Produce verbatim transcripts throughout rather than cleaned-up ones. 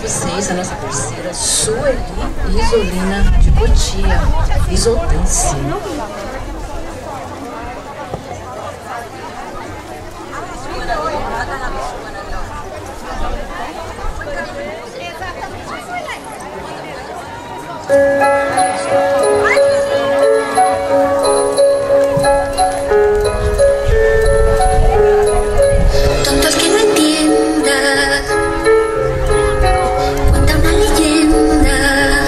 vocês a nossa parceira Sueli Isolina de Cotia, Isodense. Tonto el que no entienda, cuenta una leyenda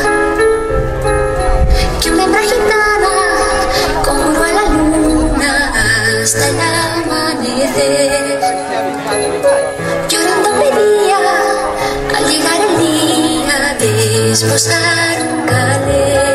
que una hembra gitana conjuró a la luna hasta el amanecer. Llorando pedía al llegar el día de esposar un calé.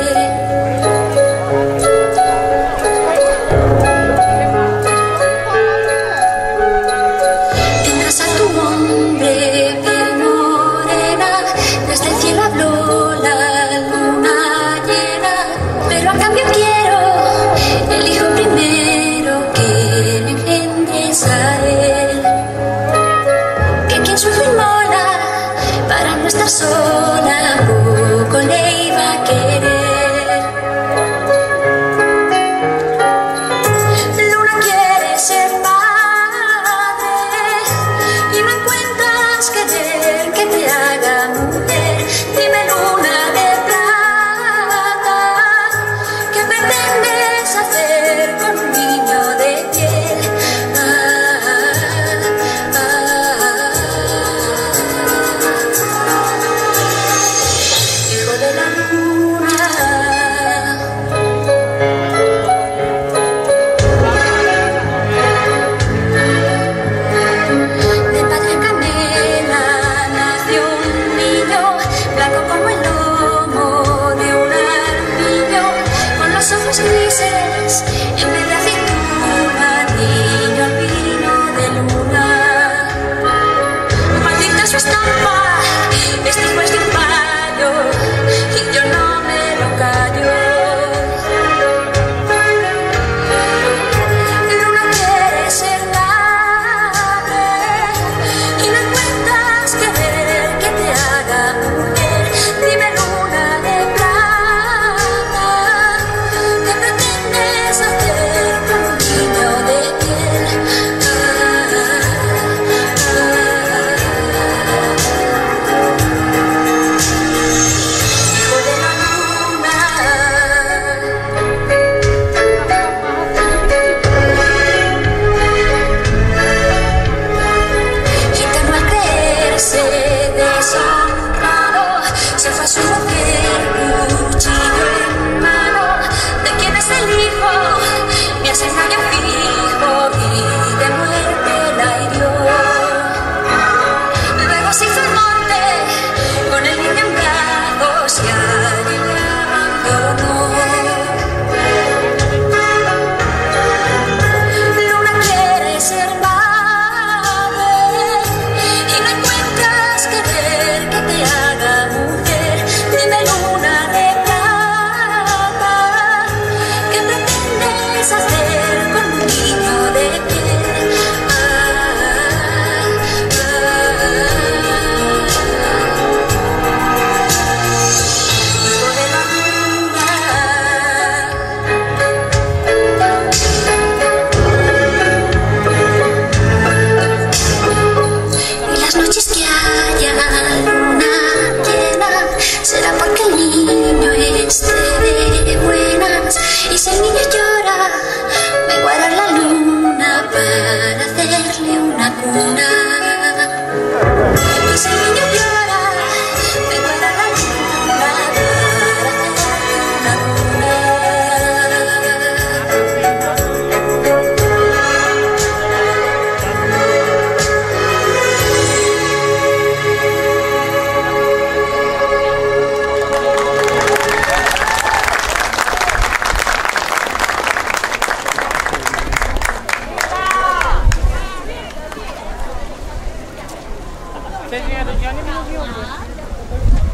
Tendrás a tu hombre piel morena, desde el cielo habló la luna llena, pero a cambio quiero el hijo primero que me engendres a él, que quien sufre y mola para no estar solo